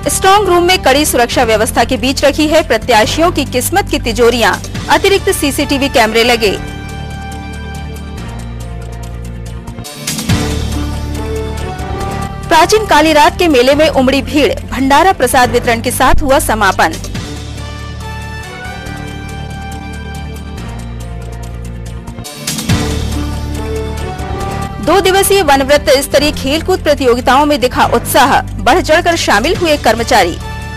Strong room में कड़ी सुरक्षा व्यवस्था के बीच रखी है प्रत्याशियों की किस्मत की तिजोरियां। अतिरिक्त सीसीटीवी कैमरे लगे। प्राचीन काली रात के मेले में उमड़ी भीड़। भंडारा प्रसाद वितरण के साथ हुआ समापन। दो दिवसीय वनव्रत स्तरीय खेलकूद प्रतियोगिताओं में दिखा उत्साह। बढ़ चढ़कर शामिल हुए कर्मचारी।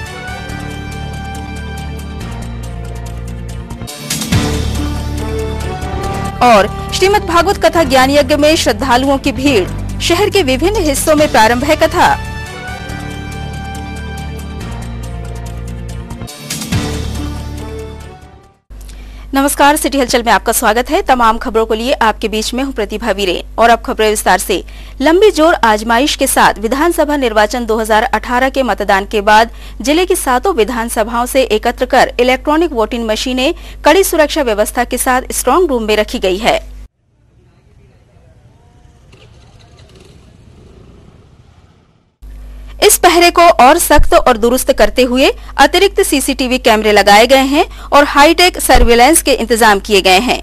और श्रीमद् भागवत कथा ज्ञान यज्ञ में श्रद्धालुओं की भीड़। शहर के विभिन्न हिस्सों में प्रारंभ है कथा। नमस्कार, सिटी हलचल में आपका स्वागत है। तमाम खबरों को लिए आपके बीच में हूं प्रतिभा वीरे। और अब खबरें विस्तार से। लंबी जोर आजमाइश के साथ विधानसभा निर्वाचन 2018 के मतदान के बाद जिले की 7 विधानसभाओं से एकत्र कर इलेक्ट्रॉनिक वोटिंग मशीनें कड़ी सुरक्षा व्यवस्था के साथ स्ट्रांग रूम में रखी गई है। इस पहरे को और सख्त और दुरुस्त करते हुए अतिरिक्त सीसीटीवी कैमरे लगाए गए हैं और हाईटेक सर्विलांस के इंतजाम किए गए हैं।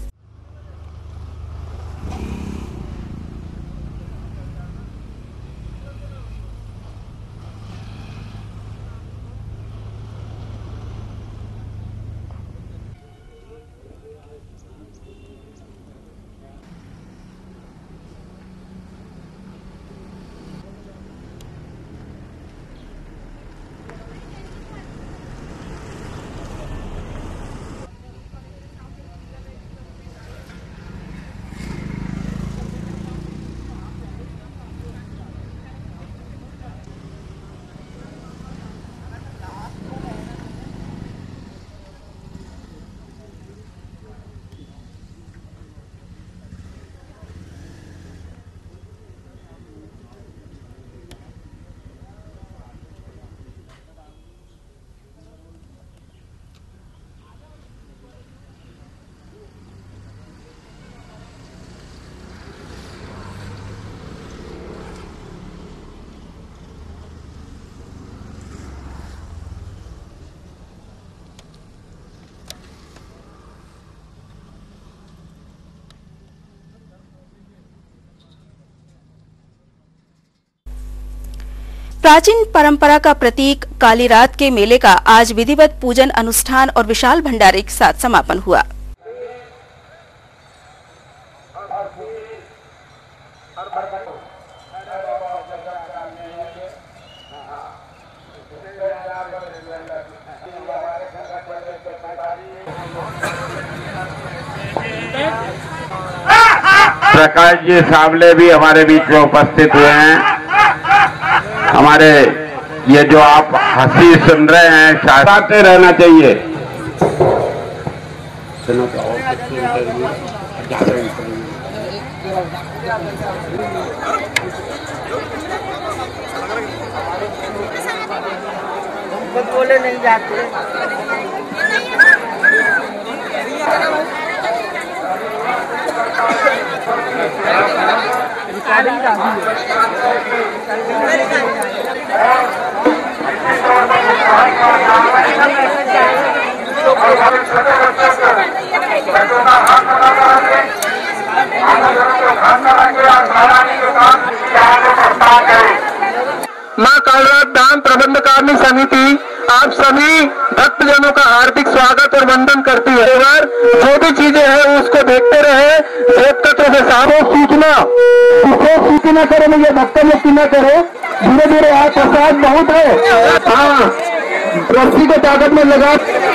प्राचीन परंपरा का प्रतीक काली रात के मेले का आज विधिवत पूजन अनुष्ठान और विशाल भंडारे के साथ समापन हुआ। प्रकाश जी सावले भी हमारे बीच में उपस्थित हुए हैं। हमारे ये जो आप हंसी सुन रहे हैं शांति रहना चाहिए। बोले नहीं जाते। मां कालरात दान प्रबंधकारिणी समिति आप सभी भक्तजनों का हार्दिक स्वागत और वंदन करती है। और जो भी चीजें हैं उसको देखते रहे। एक तत्व से सामूहिक सूचना करो, मुझे धक्का मुक्ति न करो। धीरे धीरे आज प्रसाद बहुत है। हाँ, रस्सी को ताकत में लगा।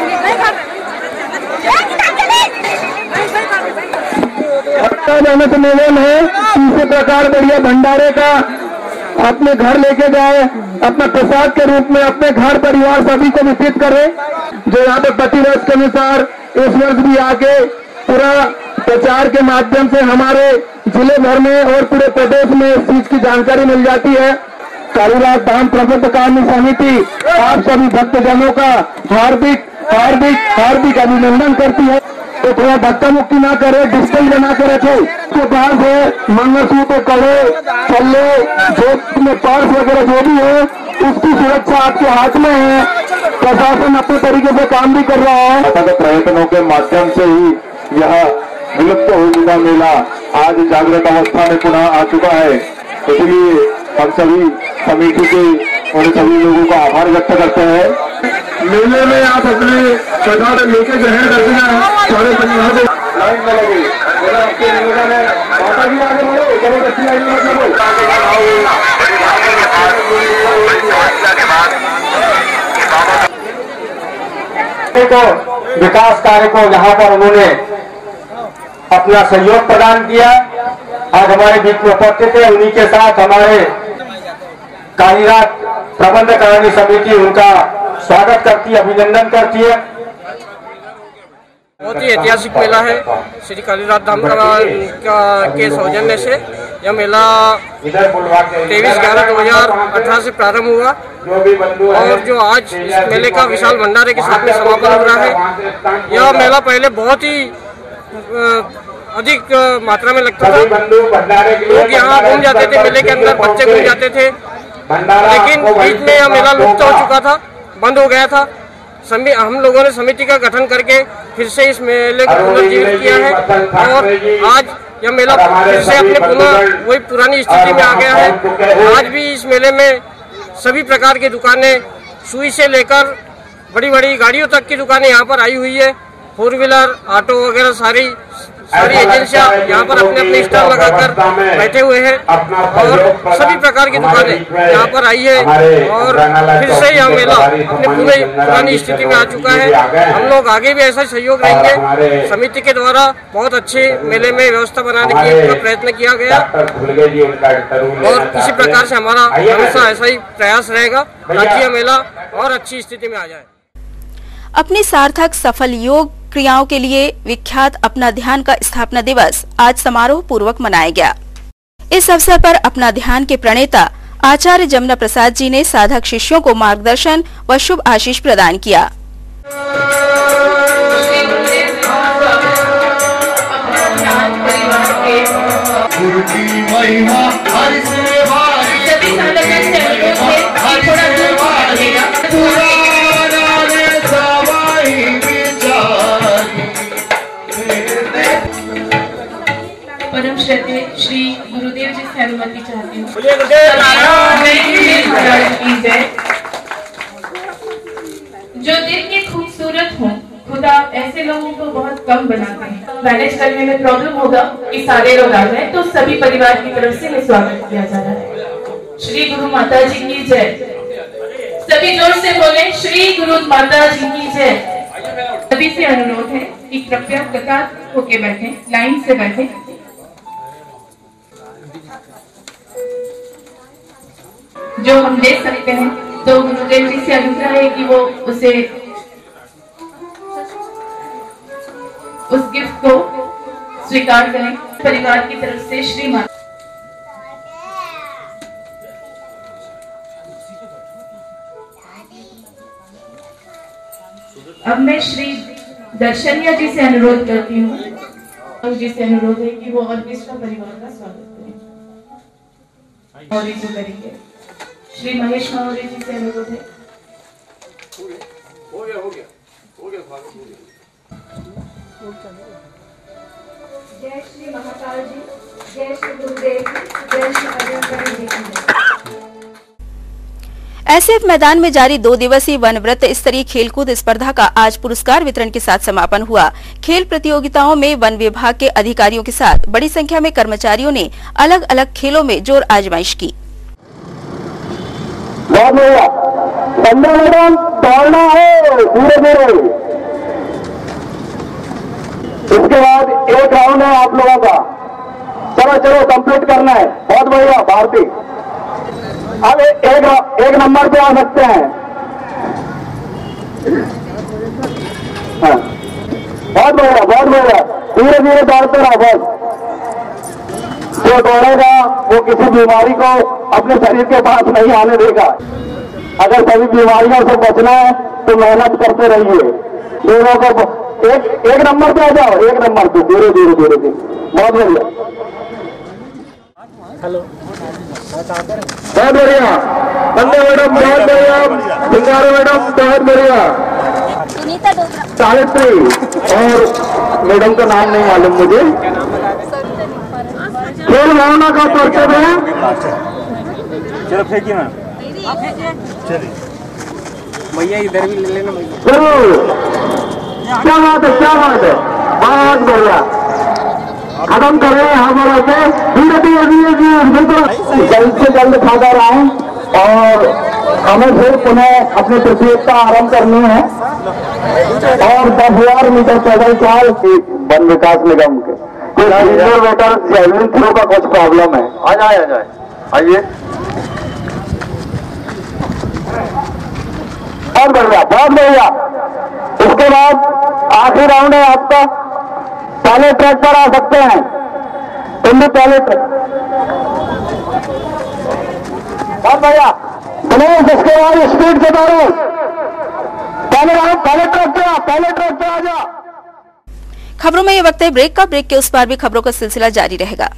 जाने से निवेदन है इसी प्रकार बढ़िया भंडारे का अपने घर लेके जाए, अपना प्रसाद के रूप में अपने घर परिवार सभी को वितरित करें। जो यहाँ पे प्रतिवर्ष के अनुसार इस वर्ष भी आके पूरा प्रचार के माध्यम से हमारे जिले भर में और पूरे प्रदेश में इस चीज की जानकारी मिल जाती है। कालीरात धाम प्रबंधकारिणी समिति आप सभी भक्तजनों का हार्दिक हार्दिक हार्दिक अभिनंदन करती है। तो थोड़ा धक्का मुक्ति ना करे, डिस्टेंस बना के रखे। उसके पास है मंगलसूत्र, कड़े, छल्ले, जो पर्स वगैरह जो भी है उसकी सुरक्षा आपके हाथ में है। प्रशासन अपने तरीके से काम भी कर रहा है। प्रयत्नों के माध्यम से ही यह विलुप्त हो चुका मेला आज जागृत अवस्था में पुनः आ चुका है। इसलिए हम सभी समिति के और सभी लोगों का आभार व्यक्त करते हैं। मेले में आप अपने प्रसाद लेके ग्रहण करते हैं। सारे परिवार को लाइन में लगे आपके निवेदन है, माता जी आगे बढ़ो, जबरदस्ती लाइन में मतलब को विकास कार्य को यहाँ पर उन्होंने अपना सहयोग प्रदान किया। आज हमारे बीच में उपस्थित है, उन्हीं के साथ हमारे कालीरात प्रबंध करानी समिति उनका स्वागत करती है, अभिनंदन करती है। बहुत ही ऐतिहासिक मेला है। श्री कालीरात धाम के सौजन्य से यह मेला 23/11/2018 से प्रारंभ हुआ और जो आज इस मेले का विशाल भंडारे के साथ में समापन हो रहा है। यह मेला पहले बहुत ही अधिक मात्रा में लगता था। लोग यहाँ घूम जाते थे, मेले के अंदर बच्चे घूम जाते थे, लेकिन बीच में यह मेला लुप्त हो चुका था, बंद हो गया था। हम लोगों ने समिति का गठन करके फिर से इस मेले को पुनर्जीवित किया है और आज यह मेला फिर से अपने पुनः वही पुरानी स्थिति में आ गया है। आज भी इस मेले में सभी प्रकार की दुकानें, सुई से लेकर बड़ी बड़ी गाड़ियों तक की दुकानें यहाँ पर आई हुई है। 4 व्हीलर, ऑटो वगैरह सारी एजेंसियां यहाँ पर अपने अपने स्टॉल लगाकर बैठे हुए हैं और सभी प्रकार की दुकानें यहाँ पर आई है और फिर से यह मेला अपने पुरानी स्थिति में आ चुका है। हम लोग आगे भी ऐसा सहयोग रहेंगे। समिति के द्वारा बहुत अच्छे मेले में व्यवस्था बनाने की प्रयत्न किया गया और इसी प्रकार से हमारा हमेशा ऐसा ही प्रयास रहेगा ताकि यह मेला और अच्छी स्थिति में आ जाए। अपनी सार्थक सफल योग क्रियाओं के लिए विख्यात अपना ध्यान का स्थापना दिवस आज समारोह पूर्वक मनाया गया। इस अवसर पर अपना ध्यान के प्रणेता आचार्य जमुना प्रसाद जी ने साधक शिष्यों को मार्गदर्शन व शुभ आशीष प्रदान किया। परम श्रद्धेय श्री गुरुदेव जी से अनुमति चाहती हूँ। जो दिल के खूबसूरत हों, खुदा ऐसे लोगों को बहुत कम बनाते हैं। मैनेज करने में प्रॉब्लम होगा कि सारे लोग आ जाए, तो सभी परिवार की तरफ से मैं स्वागत किया जा रहा है। श्री गुरु माता जी की जय। सभी जोर से बोले श्री गुरु माता जी की जय। सभी से अनुरोध है कि कृपया कतार होके बैठे, लाइन से बैठे। जो हम दे सकते हैं तो गुरुदेव जी से अनुग्रह है कि वो उसे उस गिफ्ट को स्वीकार करें। परिवार की तरफ से श्रीमान। अब मैं श्री दर्शनिया जी से अनुरोध करती हूँ, जी से अनुरोध है कि वो ऑर्केस्ट्रा परिवार का स्वागत करें और जो करेंगे। श्री महेश महोदय जी से अनुरोध है। हो गया। जय श्री महाकाल जी, जय श्री गुरुदेव जी, जय श्री अजय जी। एसएफ मैदान में जारी 2 दिवसीय वनव्रत स्तरीय खेलकूद स्पर्धा का आज पुरस्कार वितरण के साथ समापन हुआ। खेल प्रतियोगिताओं में वन विभाग के अधिकारियों के साथ बड़ी संख्या में कर्मचारियों ने अलग अलग खेलों में जोर आजमाइश की। मैडम दौड़ना है धीरे। इसके बाद एक राउंड है आप लोगों का। चलो कंप्लीट करना है। बहुत बढ़िया भारती। अब एक नंबर पे आ सकते हैं। हाँ। बहुत बढ़िया। धीरे दौड़ते रहो। बस जो दौड़ेगा वो किसी बीमारी को अपने शरीर के पास नहीं आने देगा। अगर सभी बीमारियों से बचना है तो मेहनत करते रहिए। दोनों को एक नंबर पे आ जाओ। एक नंबर पे धीरे। बहुत बढ़िया। हेलो। बहुत बढ़िया। बंदे मैडम बहुत बढ़िया, सिंगारो मैडम बहुत बढ़िया, सावित्री और मैडम का नाम नहीं मालूम मुझे। खेल भावना का परिचय है। चलो फेंकिए मैम, चलिए भैया इधर भी ले लेना भैया। क्या बात है, क्या बात है, बहुत बढ़िया। खत्म कर रहे हैं हमारे से जल्द से जल्द खाता रहा हूँ और हमें फिर पुनः अपनी प्रतियोगिता आरंभ करनी है और 10,000 मीटर पैदल चाल वन विकास निगम के बेटर जैवलिन थ्रो का कुछ प्रॉब्लम है। आ जाए आइए। बहुत बढ़िया, बहुत बढ़िया। इसके बाद आखिरी राउंड है आपका, पहले ट्रैक पर आ सकते हैं। तुम भी पहले ट्रैक, बहुत बढ़िया। प्लीज इसके बाद स्पीड से दौड़ो। पहले ट्रैक पे आ, पहले ट्रैक पे आ जा। खबरों में ये वक्त है ब्रेक का। ब्रेक के उस पार भी खबरों का सिलसिला जारी रहेगा।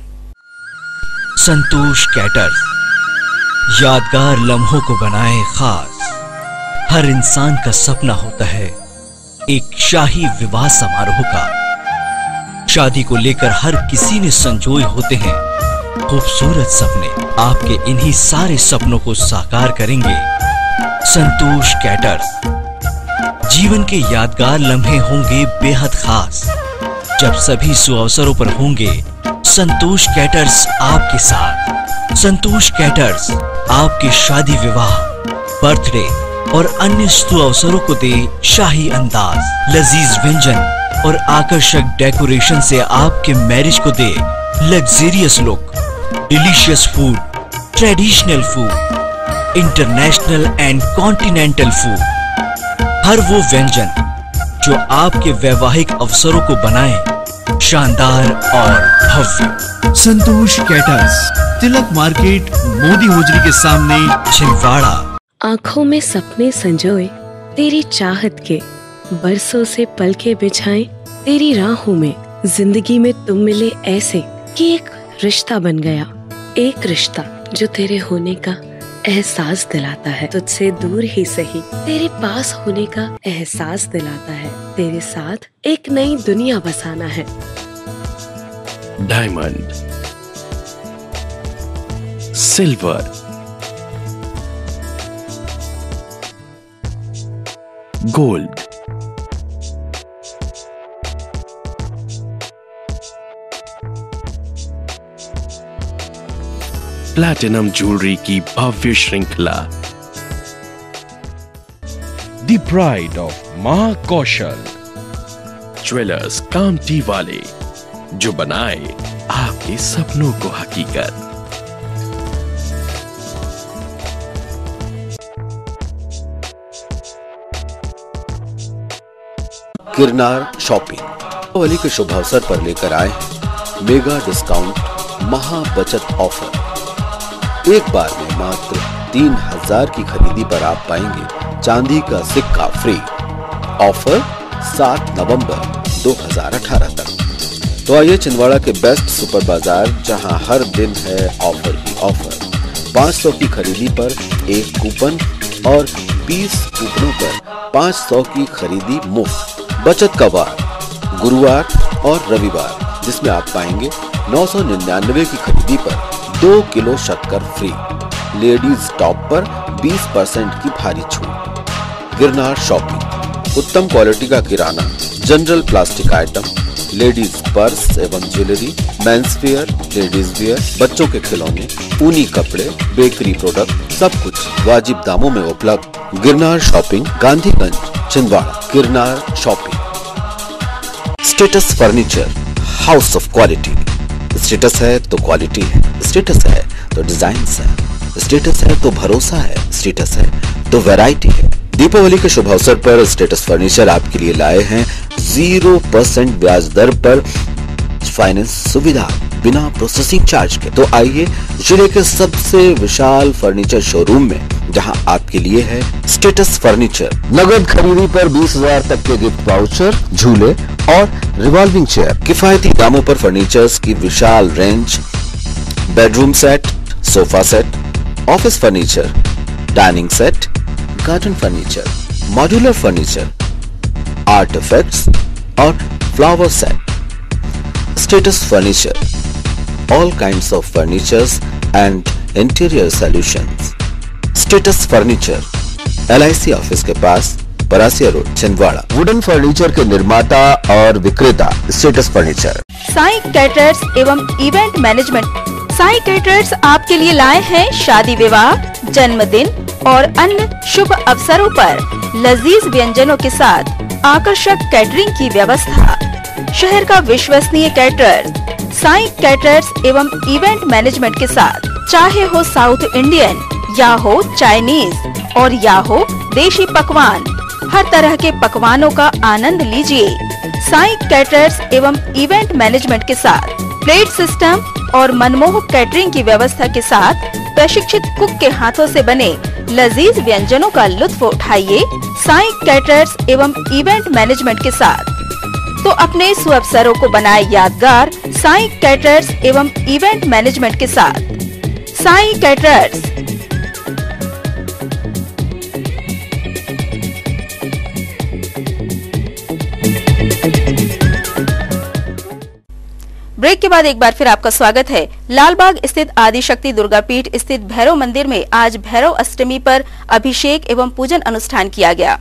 संतोष कैटर्स यादगार लम्हों को बनाए खास। हर इंसान का सपना होता है एक शाही विवाह समारोह का। शादी को लेकर हर किसी ने संजोए होते हैं खूबसूरत सपने। आपके इन्हीं सारे सपनों को साकार करेंगे संतोष कैटर्स। जीवन के यादगार लम्हे होंगे बेहद खास। जब सभी सुअवसरों पर होंगे संतोष कैटर्स आपके साथ। संतोष कैटर्स आपके शादी विवाह, बर्थडे और अन्य सुअवसरों को दे शाही अंदाज। लजीज व्यंजन और आकर्षक डेकोरेशन से आपके मैरिज को दे luxurious look. Delicious food, traditional food, international and continental food. हर वो व्यंजन जो आपके वैवाहिक अवसरों को बनाए शानदार और भव्य। Santosh caterers, Tilak market, Modi hosiery के सामने, छिंदवाड़ा। आंखों में सपने संजोए तेरी चाहत के, बरसों से पलके बिछाए तेरी राहों में। जिंदगी में तुम मिले ऐसे कि एक रिश्ता बन गया। एक रिश्ता जो तेरे होने का एहसास दिलाता है। तुझसे दूर ही सही तेरे पास होने का एहसास दिलाता है। तेरे साथ एक नई दुनिया बसाना है। Diamond, silver, gold, platinum jewellery की भव्य श्रृंखला। The pride of Mahakaushal jewellers Kamthi वाले, जो बनाए आपके सपनों को हकीकत। गिरनार शॉपिंग दीपावली के शुभ अवसर पर लेकर आए मेगा डिस्काउंट महा बचत ऑफर। एक बार में मात्र 3,000 की खरीदी पर आप पाएंगे चांदी का सिक्का फ्री। ऑफर 7 नवंबर 2018 तक। तो आइए छिंदवाड़ा के बेस्ट सुपर बाजार, जहां हर दिन है ऑफर ही ऑफर। 500 की खरीदी पर एक कूपन और 20 कूपनों पर 500 की खरीदी मुफ्त। बचत का वार गुरुवार और रविवार, जिसमें आप पाएंगे 999 की खरीदी पर 2 किलो शक्कर फ्री। लेडीज टॉप पर 20% की भारी छूट। गिरनार शॉपिंग, उत्तम क्वालिटी का किराना, general plastic item, ladies purse एवं jewellery, mens wear, ladies wear, बच्चों के खिलौने, ऊनी कपड़े, बेकरी प्रोडक्ट, सब कुछ वाजिब दामों में उपलब्ध। Girnar shopping, Gandhiganj, Chhindwara. Girnar shopping. Status furniture, house of quality. Status है तो क्वालिटी है, स्टेटस है तो डिजाइन है, स्टेटस है तो भरोसा है, स्टेटस है तो वैरायटी है। दीपावली के शुभ अवसर पर स्टेटस फर्नीचर आपके लिए लाए हैं 0% ब्याज दर पर फाइनेंस सुविधा बिना प्रोसेसिंग चार्ज के। तो आइए जिले के सबसे विशाल फर्नीचर शोरूम में, जहां आपके लिए है स्टेटस फर्नीचर। नगद खरीदी पर 20,000 तक के गिफ्ट वाउचर, झूले और रिवॉल्विंग चेयर। किफायती दामों पर फर्नीचर्स की विशाल range, bedroom set, sofa set, office furniture, dining set, garden furniture, modular furniture, art effects और flower set, status furniture, all kinds of furnitures and interior solutions. Status furniture, LIC office के पास, Parasia road, Chhindwara. Wooden furniture के निर्माता और विक्रेता status furniture. Sai caterers एवं event management. Sai caterers आपके लिए लाए हैं शादी विवाह, जन्मदिन और अन्य शुभ अवसरों पर लजीज व्यंजनों के साथ आकर्षक कैटरिंग की व्यवस्था। शहर का विश्वसनीय कैटरर साईं कैटरर्स एवं इवेंट मैनेजमेंट के साथ, चाहे हो साउथ इंडियन या हो चाइनीज और या हो देशी पकवान, हर तरह के पकवानों का आनंद लीजिए। साईं कैटरर्स एवं इवेंट मैनेजमेंट के साथ प्लेट सिस्टम और मनमोहक कैटरिंग की व्यवस्था के साथ प्रशिक्षित कुक के हाथों से बने लजीज व्यंजनों का लुत्फ उठाइए। साईं कैटरर्स एवं इवेंट मैनेजमेंट के साथ तो अपने सुअवसरों को बनाए यादगार। साईं कैटरर्स एवं इवेंट मैनेजमेंट के साथ साईं कैटरर्स। ब्रेक के बाद एक बार फिर आपका स्वागत है। लालबाग स्थित आदिशक्ति दुर्गापीठ स्थित भैरव मंदिर में आज भैरव अष्टमी पर अभिषेक एवं पूजन अनुष्ठान किया गया।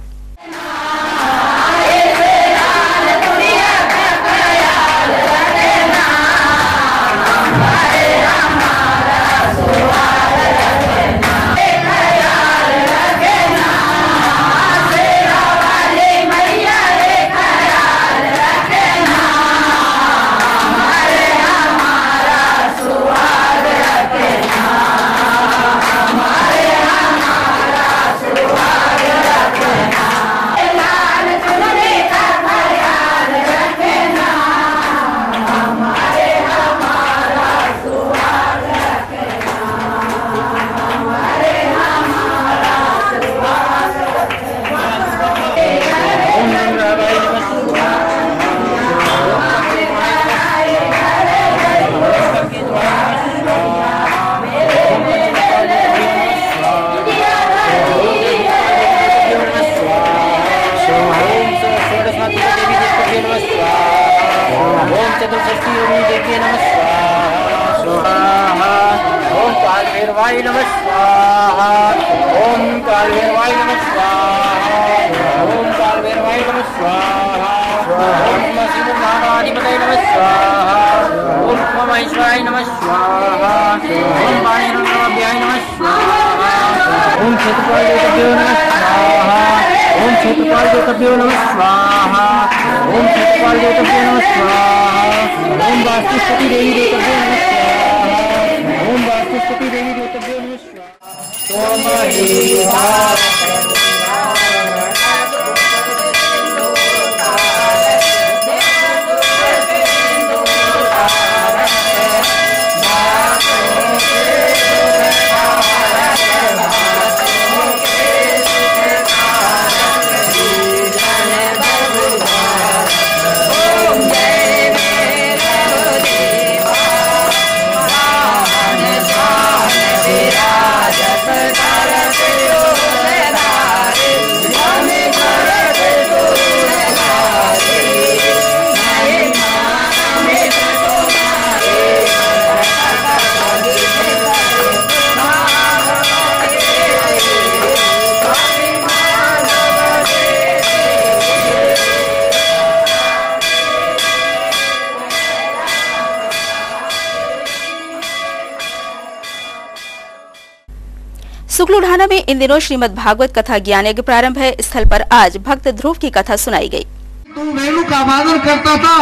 सुकलूढाना में इन दिनों श्रीमद् भागवत कथा ज्ञान यज्ञ प्रारंभ है। स्थल पर आज भक्त ध्रुव की कथा सुनाई गई। तू वेणु का वादन करता था,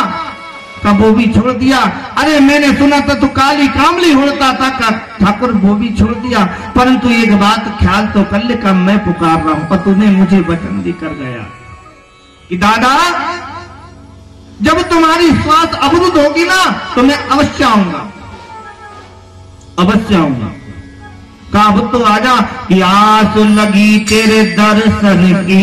तब वो भी छोड़ दिया। अरे मैंने सुना था तू काली कामली होता था, ठाकुर वो भी छोड़ दिया। परंतु एक बात ख्याल तो कर ले का मैं पुकार रहा हूं, पर तूने मुझे वचन भी कर गया कि दादा जब तुम्हारी श्वास अवरुद्ध होगी ना तो मैं अवश्य आऊंगा, अवश्य आऊंगा। कहा तो आजा कि आस लगी तेरे दर्शन की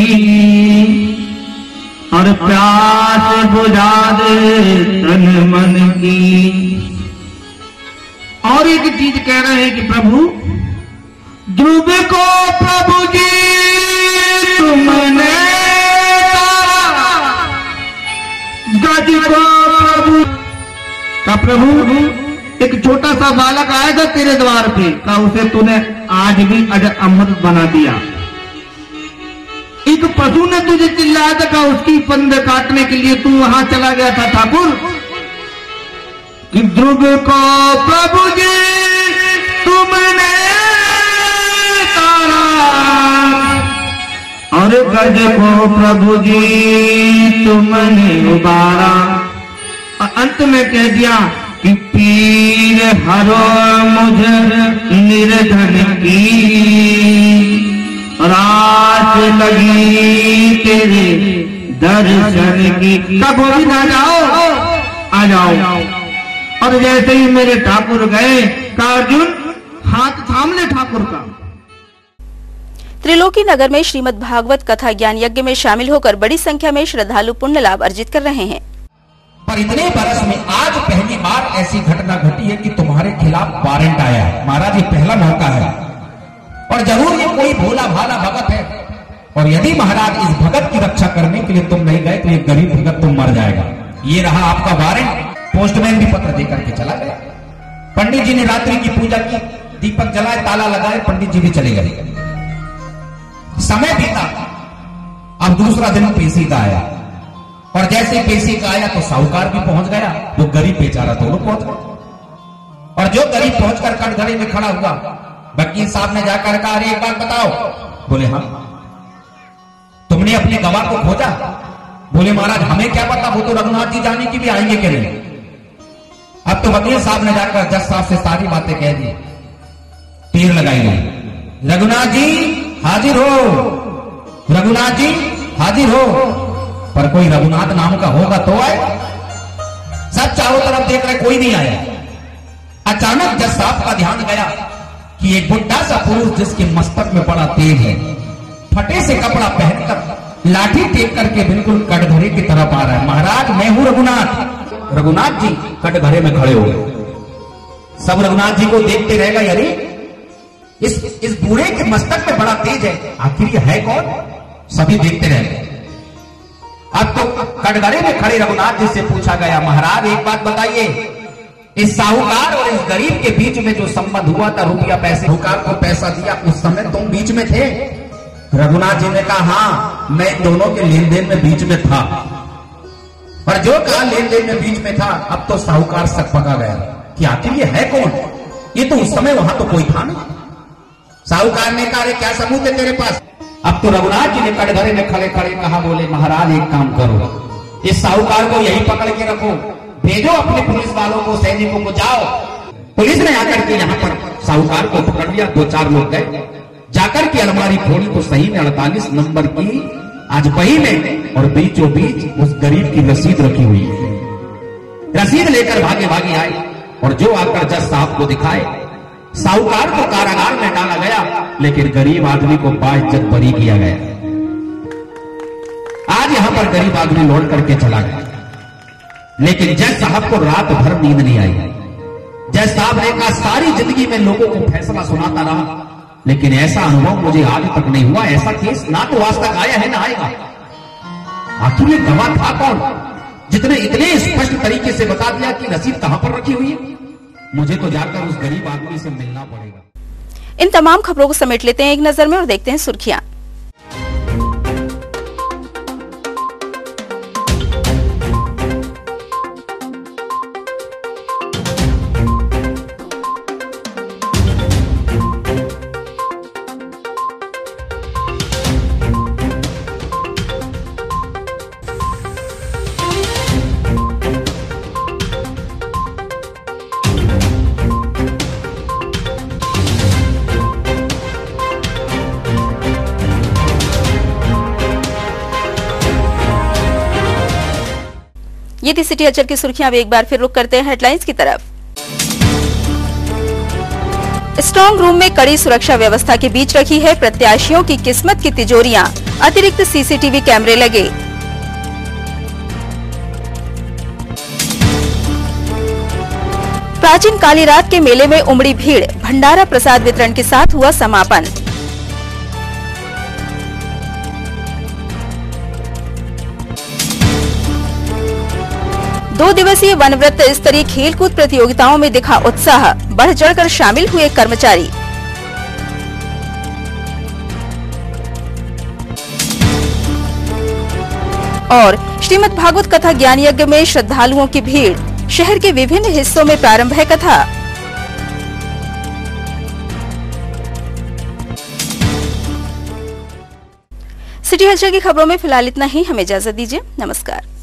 और प्यास बुझा दे तन मन की। और एक चीज कह रहे हैं कि प्रभु ध्रुव को प्रभु जी तुमने गज को प्रभु का प्रभु एक छोटा सा बालक आएगा तेरे द्वार पे का उसे तूने आज भी अजर अमर बना दिया। एक पशु ने तुझे चिल्लाया था का उसकी फंद काटने के लिए तू वहां चला गया था ठाकुर। ध्रुव को प्रभु जी तुमने तारा और गज को प्रभु जी तुमने उबारा। और अंत में कह दिया कि पीर हरो मुझे निर्धन की रात लगी तेरे दर्शन की। कब भी ना जाओ आ जाओ। और जैसे ही मेरे ठाकुर गए का अर्जुन हाथ थाम ले ठाकुर का। त्रिलोकी नगर में श्रीमद् भागवत कथा ज्ञान यज्ञ में शामिल होकर बड़ी संख्या में श्रद्धालु पुण्य लाभ अर्जित कर रहे हैं। पर इतने बरस में आज पहली बार ऐसी घटना घटी है कि तुम्हारे खिलाफ वारंट आया है। महाराज ये पहला मौका है और जरूर ये कोई भोला भाला भगत है। और यदि महाराज इस भगत की रक्षा करने के लिए तुम नहीं गए तो ये गरीब भगत तुम मर जाएगा। ये रहा आपका वारंट। पोस्टमैन भी पत्र देकर के चला गया। पंडित जी ने रात्रि की पूजा की, दीपक जलाए, ताला लगाए, पंडित जी भी चले गए। समय बीता। अब दूसरा दिन पेशी का आया और जैसे पेशी का आया तो साहूकार भी पहुंच गया। वो गरीब बेचारा दोनों पहुंच गए। और जो गरीब पहुंचकर कटघरे में खड़ा हुआ, वकील साहब ने जाकर कहा अरे एक बात बताओ। बोले हाँ। तुमने अपने गवाह को खोजा? बोले महाराज हमें क्या पता, वो तो रघुनाथ जी जाने की भी आएंगे के लिए। अब तो वकील साहब ने जाकर जज साहब से सारी बातें कह दी, तीर लगाई गई। रघुनाथ जी हाजिर हो, रघुनाथ जी हाजिर हो। पर कोई रघुनाथ नाम का होगा तो आए। सब चारों तरफ देख रहे, कोई नहीं आया। अचानक जज साहब का ध्यान गया कि एक बुढ़ा सा पुरुष जिसके मस्तक में बड़ा तेज है, फटे से कपड़ा पहनकर लाठी टेक करके बिल्कुल कटघरे की तरफ आ रहा है। महाराज मैं हूं रघुनाथ। रघुनाथ जी कटघरे में खड़े हो गए। सब रघुनाथ जी को देखते रह गए, अरे इस बूढ़े के मस्तक में बड़ा तेज है, आखिर ये है कौन? सभी देखते रह गए। अब तो कटघरे में खड़े रघुनाथ जी से पूछा गया, महाराज एक बात बताइए, इस साहूकार और इस गरीब के बीच में जो संबंध हुआ था, रुपया पैसे, साहूकार को पैसा दिया, उस समय तुम बीच में थे? रघुनाथ जी ने कहा हाँ, मैं दोनों के लेन देन में बीच में था। और जो कहा लेन देन में बीच में था, अब तो साहूकार सक पका गया कि आखिर ये है कौन? ये तो उस समय वहां तो कोई था नहीं। साहूकार ने कहा क्या सबूत है तेरे पास? अब तो रघुनाथ जी ने कटघरे में खड़े खड़े कहा, बोले महाराज एक काम करो, इस साहूकार को यही पकड़ के रखो, भेजो अपने पुलिस वालों को, सैनिकों को, जाओ। पुलिस ने आकर के यहाँ पर साहूकार को पकड़ लिया। 2-4 लोग गए, जाकर के अलमारी खोली तो सही में 48 नंबर की आज बही में और बीचों बीच उस गरीब की रसीद रखी हुई है। रसीद लेकर भागे भागे आए और जो आकर जज साहब को दिखाए। साहूकार को कारागार में डाला गया, लेकिन गरीब आदमी को बाइज्जत बरी किया गया। आज यहां पर गरीब आदमी लौट करके चला गया, लेकिन जज साहब को रात भर नींद नहीं आई। जज साहब ने कहा सारी जिंदगी में लोगों को फैसला सुनाता रहा, लेकिन ऐसा अनुभव मुझे आज तक नहीं हुआ। ऐसा केस ना तो आज तक आया है ना आएगा। आखिर ये गवाह था कौन जितने इतने स्पष्ट तरीके से बता दिया कि रसीद कहां पर रखी हुई है? मुझे तो जाकर उस गरीब आदमी से मिलना पड़ेगा। इन तमाम खबरों को समेट लेते हैं एक नजर में और देखते हैं सुर्खियां। ये थी सिटी हलचल की सुर्खियां। अब एक बार फिर रुक करते हैं हेडलाइंस की तरफ। स्ट्रांग रूम में कड़ी सुरक्षा व्यवस्था के बीच रखी है प्रत्याशियों की किस्मत की तिजोरियां, अतिरिक्त सीसीटीवी कैमरे लगे। प्राचीन काली रात के मेले में उमड़ी भीड़, भंडारा प्रसाद वितरण के साथ हुआ समापन। दो दिवसीय वनव्रत स्तरीय खेलकूद प्रतियोगिताओं में दिखा उत्साह, बढ़ चढ़कर शामिल हुए कर्मचारी। और श्रीमद् भागवत कथा ज्ञान यज्ञ में श्रद्धालुओं की भीड़, शहर के विभिन्न हिस्सों में प्रारंभ है कथा। सिटी हलचल की खबरों में फिलहाल इतना ही। हमें इजाजत दीजिए। नमस्कार।